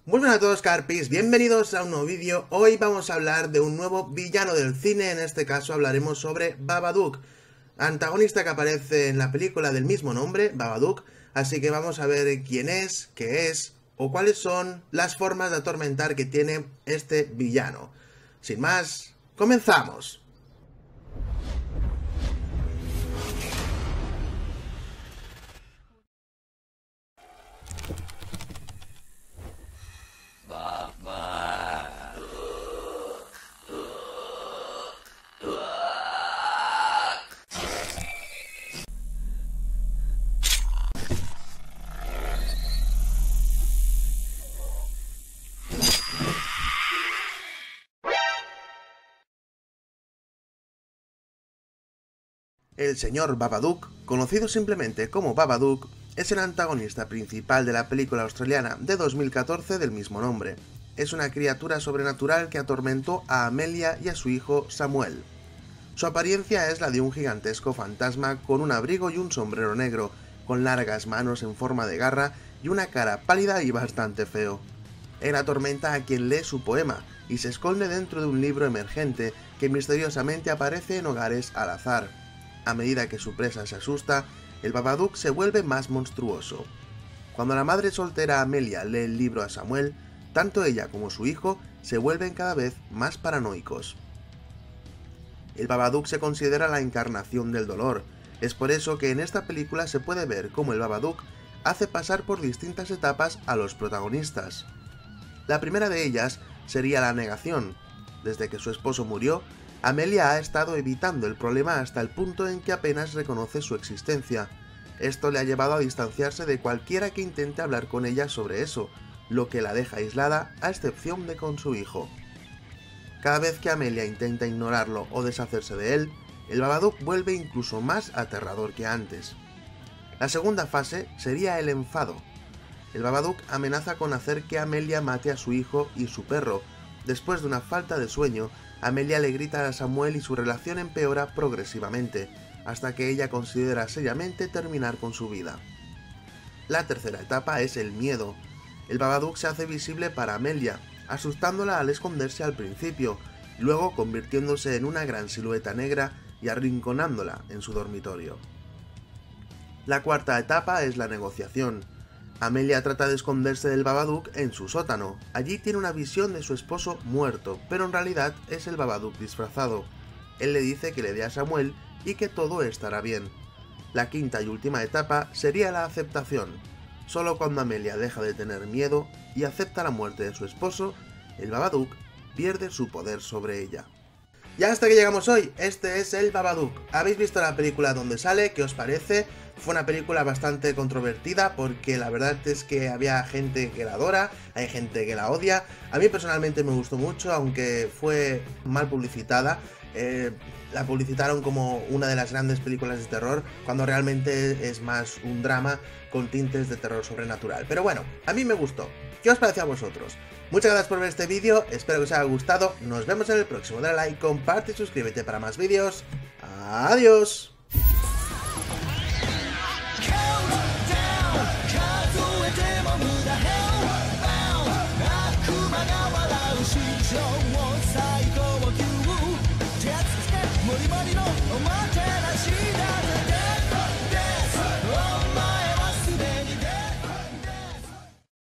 Muy buenas a todos, Carpis, bienvenidos a un nuevo vídeo. Hoy vamos a hablar de un nuevo villano del cine, en este caso hablaremos sobre Babadook, antagonista que aparece en la película del mismo nombre, Babadook, así que vamos a ver quién es, qué es o cuáles son las formas de atormentar que tiene este villano. Sin más, comenzamos. El señor Babadook, conocido simplemente como Babadook, es el antagonista principal de la película australiana de 2014 del mismo nombre. Es una criatura sobrenatural que atormentó a Amelia y a su hijo Samuel. Su apariencia es la de un gigantesco fantasma con un abrigo y un sombrero negro, con largas manos en forma de garra y una cara pálida y bastante feo. Él atormenta a quien lee su poema y se esconde dentro de un libro emergente que misteriosamente aparece en hogares al azar. A medida que su presa se asusta, el Babadook se vuelve más monstruoso. Cuando la madre soltera Amelia lee el libro a Samuel, tanto ella como su hijo se vuelven cada vez más paranoicos. El Babadook se considera la encarnación del dolor. Es por eso que en esta película se puede ver cómo el Babadook hace pasar por distintas etapas a los protagonistas. La primera de ellas sería la negación. Desde que su esposo murió, Amelia ha estado evitando el problema hasta el punto en que apenas reconoce su existencia. Esto le ha llevado a distanciarse de cualquiera que intente hablar con ella sobre eso, lo que la deja aislada a excepción de con su hijo. Cada vez que Amelia intenta ignorarlo o deshacerse de él, el Babadook vuelve incluso más aterrador que antes. La segunda fase sería el enfado. El Babadook amenaza con hacer que Amelia mate a su hijo y su perro. Después de una falta de sueño, Amelia le grita a Samuel y su relación empeora progresivamente, hasta que ella considera seriamente terminar con su vida. La tercera etapa es el miedo. El Babadook se hace visible para Amelia, asustándola al esconderse al principio, luego convirtiéndose en una gran silueta negra y arrinconándola en su dormitorio. La cuarta etapa es la negociación. Amelia trata de esconderse del Babadook en su sótano. Allí tiene una visión de su esposo muerto, pero en realidad es el Babadook disfrazado. Él le dice que le dé a Samuel y que todo estará bien. La quinta y última etapa sería la aceptación. Solo cuando Amelia deja de tener miedo y acepta la muerte de su esposo, el Babadook pierde su poder sobre ella. Y hasta que llegamos hoy, este es el Babadook. ¿Habéis visto la película donde sale? ¿Qué os parece? Fue una película bastante controvertida porque la verdad es que había gente que la adora, hay gente que la odia. A mí personalmente me gustó mucho, aunque fue mal publicitada. La publicitaron como una de las grandes películas de terror, cuando realmente es más un drama con tintes de terror sobrenatural. Pero bueno, a mí me gustó. ¿Qué os pareció a vosotros? Muchas gracias por ver este vídeo, espero que os haya gustado. Nos vemos en el próximo. Dale like, comparte y suscríbete para más vídeos. ¡Adiós! Let's get